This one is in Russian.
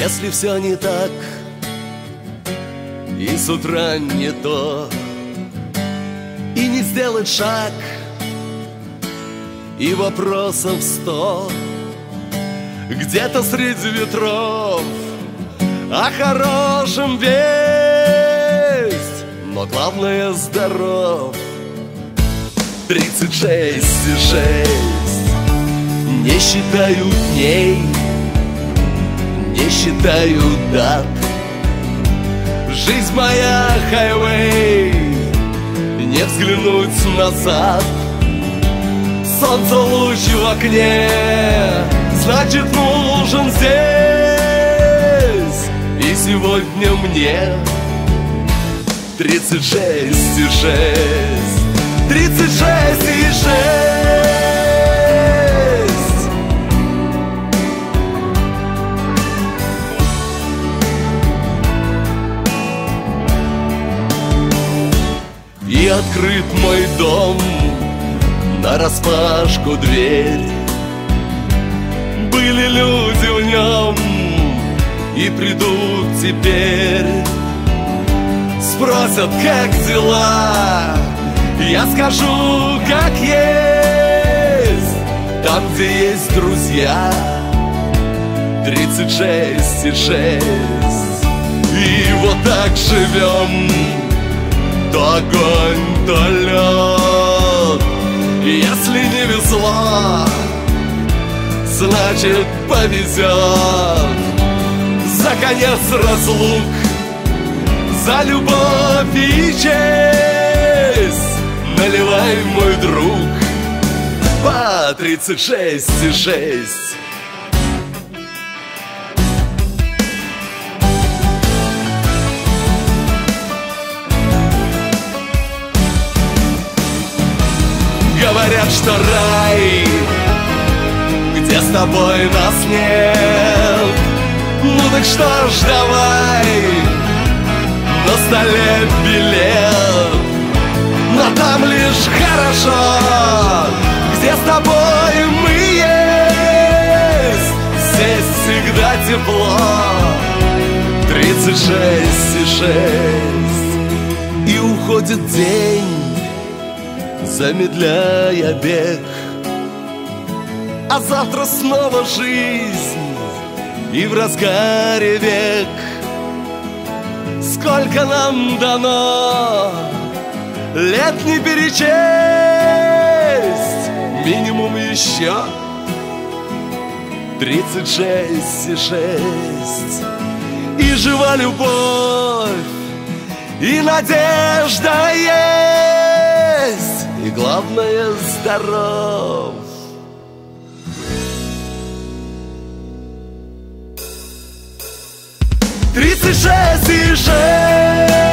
Если все не так и с утра не то, и не сделать шаг, и вопросов 100, где-то среди ветров о хорошем весть, но главное здоров. 36,6 не считаю дней, не считаю дат. Жизнь моя хайвей, не взглянуть назад. Солнце луч в окне, значит нужен здесь. И сегодня мне 36,6, 36,6. И открыт мой дом, нараспашку дверь. Были люди в нем и придут теперь. Спросят, как дела, я скажу, как есть. Там, где есть друзья, 36,6. И вот так живем, то огонь, то лед. Если не везло, значит повезет. За конец разлук, за любовь и честь наливай, мой друг, по 36,6. Говорят, что рай, где с тобой нас нет. Ну так что ж, давай, на столе билет. Но там лишь хорошо, где с тобой мы есть. Здесь всегда тепло. 36,6. И уходит день, замедляя бег, а завтра снова жизнь, и в разгаре век. Сколько нам дано, лет не перечесть, минимум еще 36,6. И жива любовь, и надежда есть, и главное здоров. 36,6.